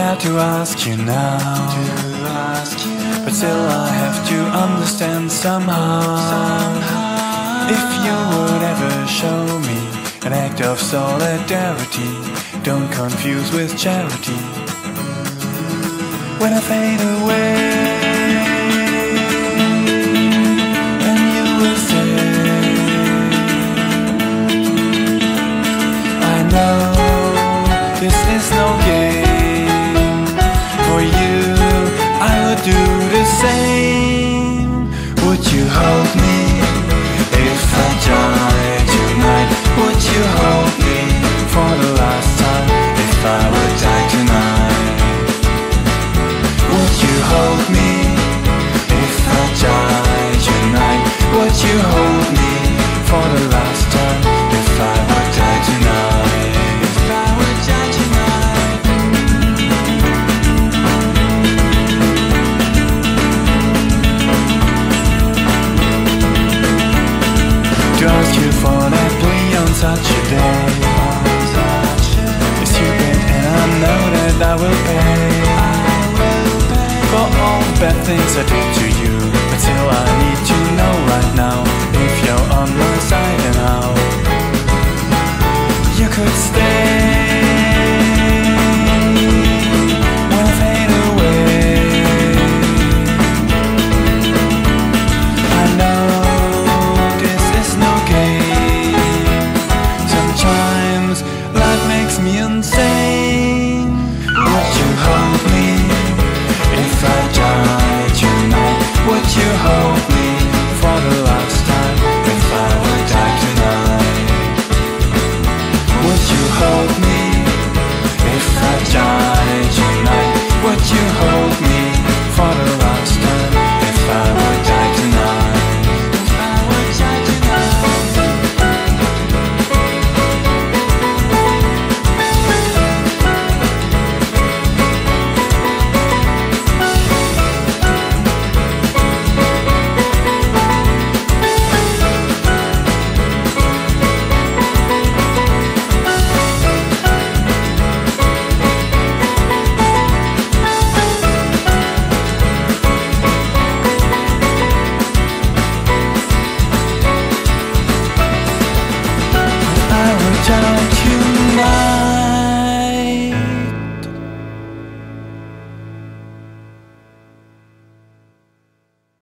have to ask you now, but still I have to understand somehow. If you would ever show me an act of solidarity, don't confuse with charity. When I fade away, and you will say, I know this is no game. For you, I would do the same. Would you hold me if I die tonight? Would you hold me for the last time if I would die tonight? Would you hold me if I die tonight? Would you hold me for the last time if I would die tonight? If I would die tonight. To ask you for that plea on such a day is stupid, and I know that I will pay for all the bad things I did to you, but still I need